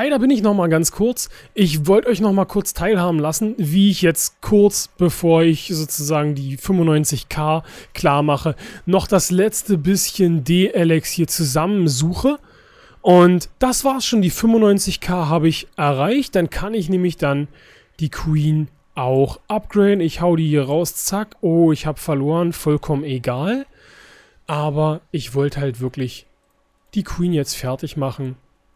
da bin ich nochmal ganz kurz. Ich wollte euch nochmal kurz teilhaben lassen, wie ich jetzt kurz, bevor ich sozusagen die 95k klar mache, noch das letzte bisschen D-Alex hier zusammensuche. Und das war's schon, die 95k habe ich erreicht. Dann kann ich nämlich dann die Queen auch upgraden. Ich hau die hier raus, zack. Oh, ich habe verloren, vollkommen egal. Aber ich wollte halt wirklich die Queen jetzt fertig machen.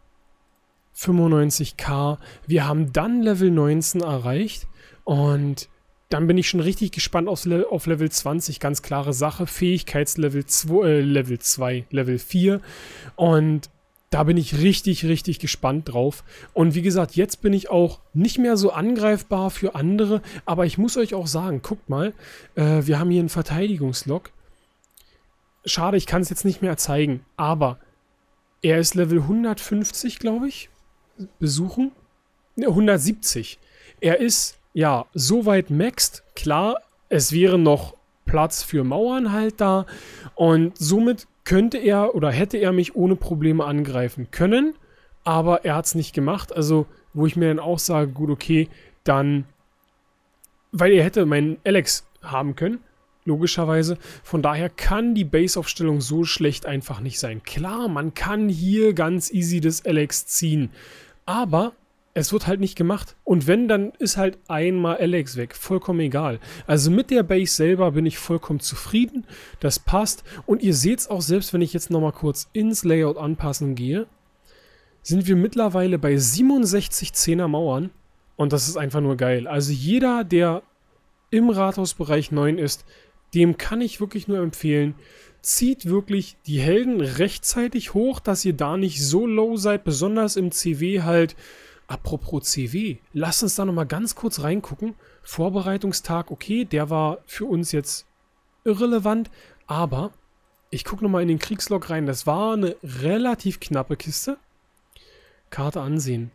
95k. Wir haben dann Level 19 erreicht und dann bin ich schon richtig gespannt auf Level 20. Ganz klare Sache. Fähigkeitslevel 2, Level 4 und da bin ich richtig gespannt drauf. Und wie gesagt, jetzt bin ich auch nicht mehr so angreifbar für andere, aber ich muss euch auch sagen, guckt mal, wir haben hier einen Verteidigungslog. Schade, ich kann es jetzt nicht mehr zeigen, aber er ist Level 150, glaube ich. Besuchen. Ne, 170. Er ist, ja, soweit maxed. Klar, es wäre noch Platz für Mauern halt da. Und somit könnte er oder hätte er mich ohne Probleme angreifen können. Aber er hat es nicht gemacht. Also, wo ich mir dann auch sage, gut, okay, dann, weil er hätte meinen Alex haben können. Logischerweise. Von daher kann die Base-Aufstellung so schlecht einfach nicht sein. Klar, man kann hier ganz easy das Alex ziehen. Aber es wird halt nicht gemacht. Und wenn, dann ist halt einmal Alex weg. Vollkommen egal. Also mit der Base selber bin ich vollkommen zufrieden. Das passt. Und ihr seht es auch, selbst wenn ich jetzt nochmal kurz ins Layout anpassen gehe, sind wir mittlerweile bei 67 10er Mauern. Und das ist einfach nur geil. Also jeder, der im Rathausbereich 9 ist, dem kann ich wirklich nur empfehlen, zieht wirklich die Helden rechtzeitig hoch, dass ihr da nicht so low seid, besonders im CW halt. Apropos CW, lasst uns da nochmal ganz kurz reingucken. Vorbereitungstag, okay, der war für uns jetzt irrelevant, aber ich gucke nochmal in den Kriegslog rein. Das war eine relativ knappe Kiste. Karte ansehen.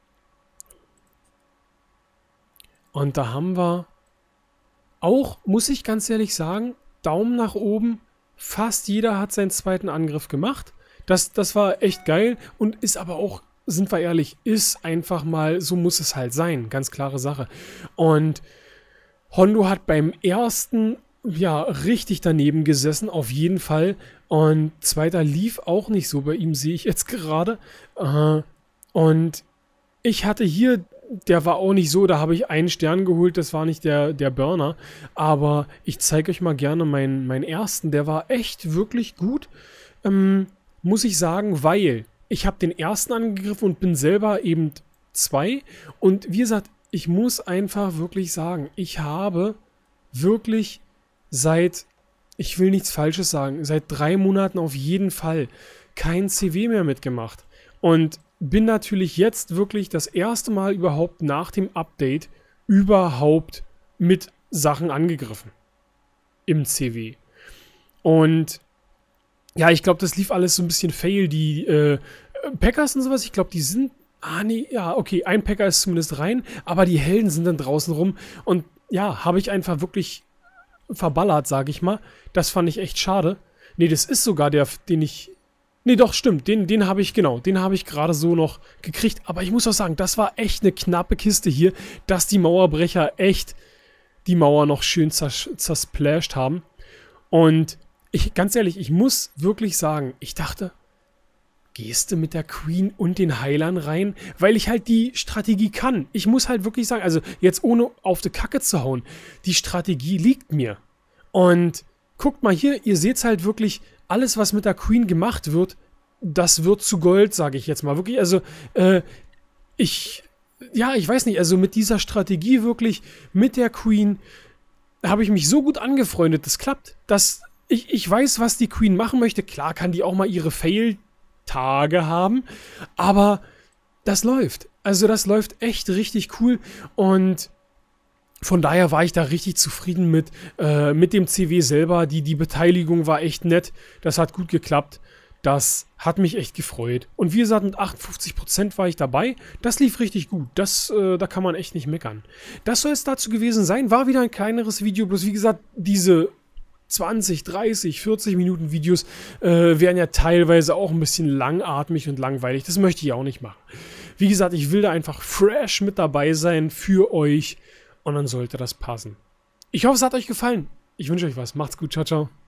Und da haben wir auch, muss ich ganz ehrlich sagen, Daumen nach oben. Fast jeder hat seinen zweiten Angriff gemacht. Das war echt geil und ist aber auch, sind wir ehrlich, ist einfach mal, so muss es halt sein. Ganz klare Sache. Und Hondo hat beim ersten, ja, richtig daneben gesessen, auf jeden Fall. Und zweiter lief auch nicht so bei ihm, sehe ich jetzt gerade. Und ich hatte hier, der war auch nicht so, da habe ich einen Stern geholt, das war nicht der Burner. Aber ich zeige euch mal gerne meinen ersten, der war echt wirklich gut, muss ich sagen, weil ich habe den ersten angegriffen und bin selber eben 2. Und wie gesagt, ich muss einfach wirklich sagen, ich habe wirklich seit, ich will nichts Falsches sagen, seit 3 Monaten auf jeden Fall kein CW mehr mitgemacht. Und bin natürlich jetzt wirklich das erste Mal überhaupt nach dem Update überhaupt mit Sachen angegriffen. Im CW. Und ja, ich glaube, das lief alles so ein bisschen fail. Die Packers und sowas, ich glaube, die sind... Ah, nee, ja, okay, ein Packer ist zumindest rein, aber die Helden sind dann draußen rum. Und ja, habe ich einfach wirklich verballert, sage ich mal. Das fand ich echt schade. Nee, das ist sogar der, den ich... Nee, doch, stimmt. Den habe ich, genau, den habe ich gerade so noch gekriegt. Aber ich muss auch sagen, das war echt eine knappe Kiste hier, dass die Mauerbrecher echt die Mauer noch schön zersplasht haben. Und ich, ganz ehrlich, ich muss wirklich sagen, ich dachte, gehst du mit der Queen und den Heilern rein? Weil ich halt die Strategie kann. Ich muss halt wirklich sagen, also jetzt ohne auf die Kacke zu hauen, die Strategie liegt mir. Und guckt mal hier, ihr seht halt wirklich, alles, was mit der Queen gemacht wird, das wird zu Gold, sage ich jetzt mal. Wirklich, also, ich weiß nicht, also mit dieser Strategie wirklich, mit der Queen, habe ich mich so gut angefreundet, das klappt. Ich weiß, was die Queen machen möchte. Klar kann die auch mal ihre Fail-Tage haben, aber das läuft. Also das läuft echt richtig cool und von daher war ich da richtig zufrieden mit dem CW selber. Die Beteiligung war echt nett. Das hat gut geklappt. Das hat mich echt gefreut. Und wie gesagt, mit 58% war ich dabei. Das lief richtig gut. Da kann man echt nicht meckern. Das soll es dazu gewesen sein. War wieder ein kleineres Video. Bloß wie gesagt, diese 20, 30, 40 Minuten Videos wären ja teilweise auch ein bisschen langatmig und langweilig. Das möchte ich auch nicht machen. Wie gesagt, ich will da einfach fresh mit dabei sein für euch und dann sollte das passen. Ich hoffe, es hat euch gefallen. Ich wünsche euch was. Macht's gut. Ciao, ciao.